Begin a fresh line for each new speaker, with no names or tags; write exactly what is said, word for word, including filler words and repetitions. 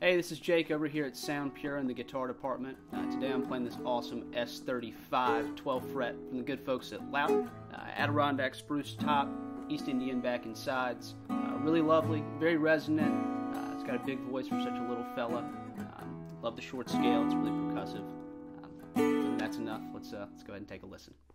Hey, this is Jake over here at Sound Pure in the guitar department. Uh, today I'm playing this awesome S thirty-five twelve fret from the good folks at Lowden. Uh, Adirondack spruce top, East Indian back and sides. Uh, really lovely, very resonant. Uh, it's got a big voice for such a little fella. Um, love the short scale, it's really percussive. Um, and that's enough. Let's, uh, let's go ahead and take a listen.